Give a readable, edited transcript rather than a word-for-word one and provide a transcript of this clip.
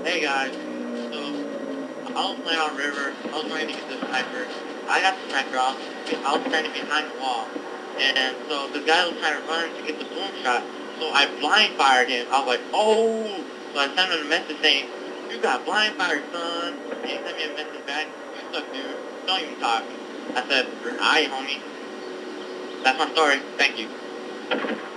Hey guys, so I was playing on River, I was trying to get this sniper. I got the sniper off, I was standing behind the wall. And so the guy was trying to run to get the boom shot, so I blind fired him. I was like, oh! So I sent him a message saying, you got blind fired, son. And he sent me a message back, you suck, dude. Don't even talk. I said, alright, homie. That's my story. Thank you.